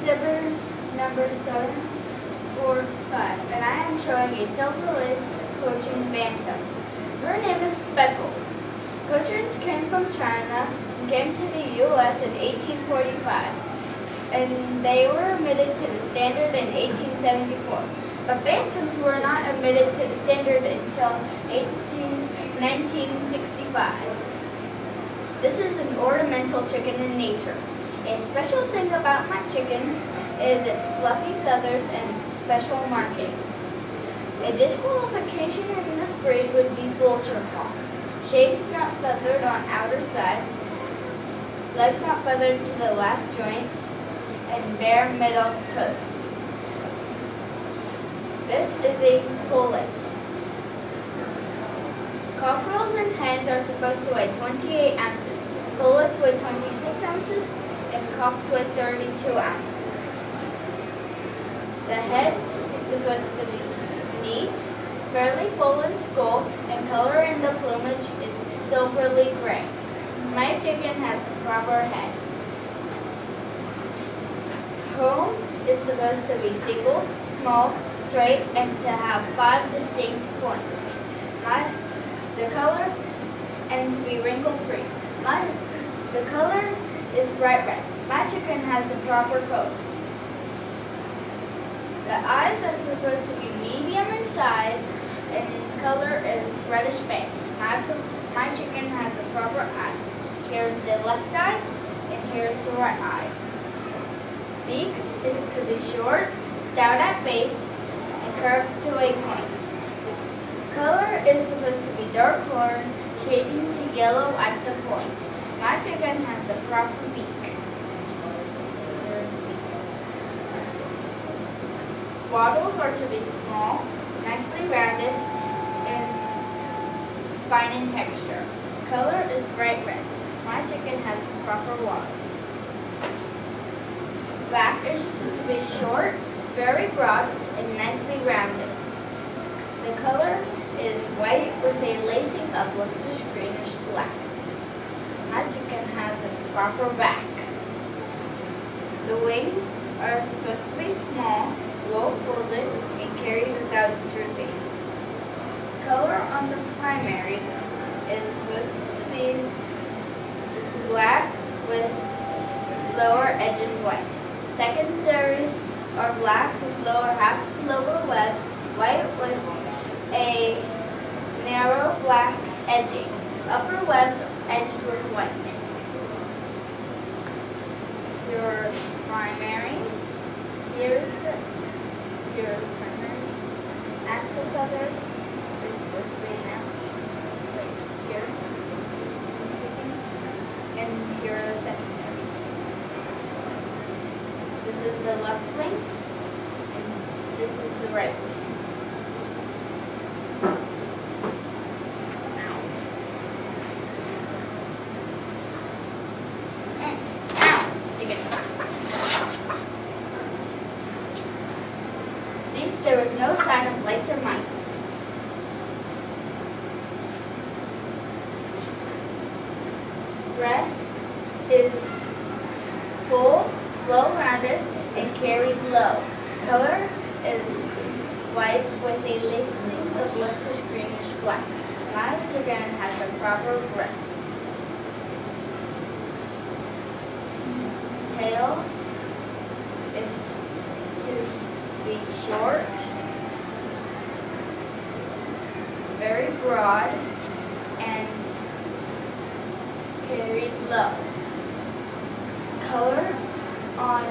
exhibit number 745, and I am showing a silver-laced Cochin Bantam. Her name is Speckles. Cochins came from China and came to the U.S. in 1845, and they were admitted to the standard in 1874. But Bantams were not admitted to the standard until 1965. This is an ornamental chicken in nature. A special thing about my chicken is its fluffy feathers and special markings. A disqualification in this breed would be vulture hawks. Shapes not feathered on outer sides, legs not feathered to the last joint, and bare middle toes. This is a pullet. Cockerels and hens are supposed to weigh 28 ounces. Pullets weigh 26 ounces, and cocks weigh 32 ounces. The head is supposed to be neat, fairly full in skull, and color in the plumage is silvery gray. My chicken has a proper head. Home is supposed to be single, small, straight, and to have 5 distinct points. The color and to be wrinkle-free. The color is bright red. My chicken has the proper coat. The eyes are supposed to be medium in size, and color is reddish bay. My chicken has the proper eyes. Here's the left eye, and here's the right eye. Beak is to be short, stout at base, and curved to a point. The color is supposed to be dark horn, shading to yellow at the point. My chicken has the proper beak. There's the beak. Wattles are to be small, nicely rounded, and fine in texture. Color is bright red. My chicken has the proper wattles. Back is to be short, very broad, and nicely rounded. The color is white with a lacing of lustrous greenish black. My chicken has a proper back. The wings are supposed to be small, well folded, and carried without drooping. Color on the primaries is supposed to be black with lower edges white. Secondaries are black with lower half of lower webs, white with a narrow black edging. Upper webs edged with white. Your primaries, your primaries. Axle feather is supposed to be now, right here, and your secondaries. This is the left wing, and this is the right wing. See, there was no sign of lice or mites. Breast is full, well-rounded, and carried low. Color is white with a lacing of lustrous greenish black. My chicken has a proper breast. Tail is to be short, very broad, and carried low. Color on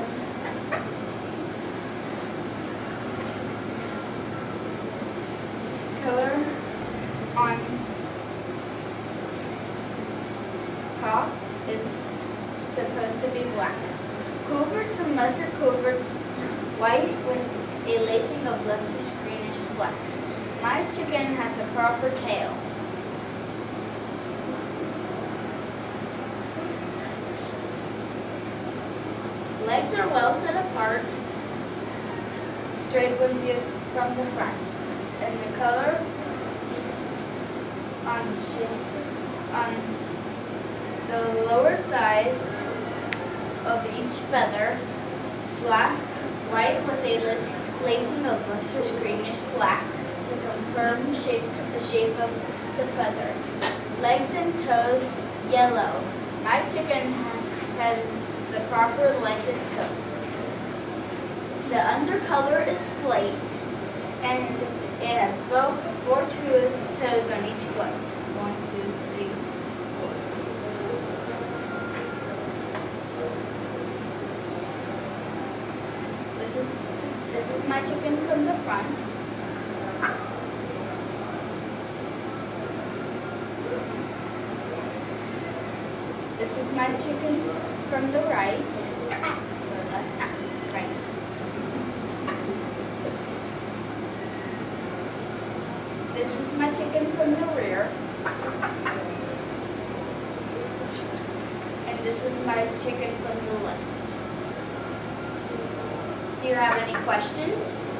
top is supposed to be black. Coverts and lesser coverts white with a lacing of lustrous greenish black. My chicken has a proper tail. Legs are well set apart, straight when viewed from the front, and the color on the lower thighs of each feather black, white with a lacing of lustrous greenish black to confirm the shape of the feather. Legs and toes yellow. My chicken has the proper legs and toes. The undercolor is slate, and it has four toes on each foot. 1, 2, 3, 4. This is my chicken from the front. This is my chicken from the right. Or left, right. This is my chicken from the rear. And this is my chicken from the left. Do you have any questions?